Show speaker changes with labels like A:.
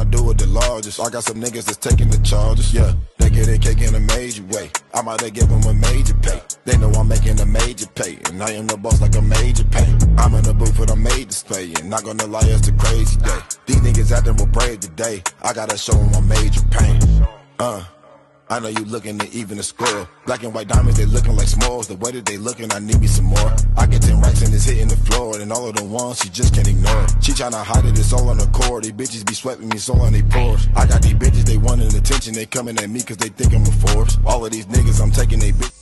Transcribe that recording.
A: do it the largest. I got some niggas that's taking the charges, yeah. They get their cake in a major way. I might have give them a major pay. They know I'm making a major pay, and I am the boss like a major pay. I'm in the booth with a major display, and not gonna lie, it's a crazy day. These niggas acting with brave today. I gotta show them my major pain. I know you looking at even the score. Black and white diamonds, they looking like smalls. The way that they looking, I need me some more. I get 10 racks and it's hitting the floor, and all of the ones she just can't ignore it. She tryna hide it, it's all on the core. These bitches be sweating me so on they pores. I got these bitches, they wanting attention. They coming at me cause they think I'm a force. All of these niggas, I'm taking they bitch.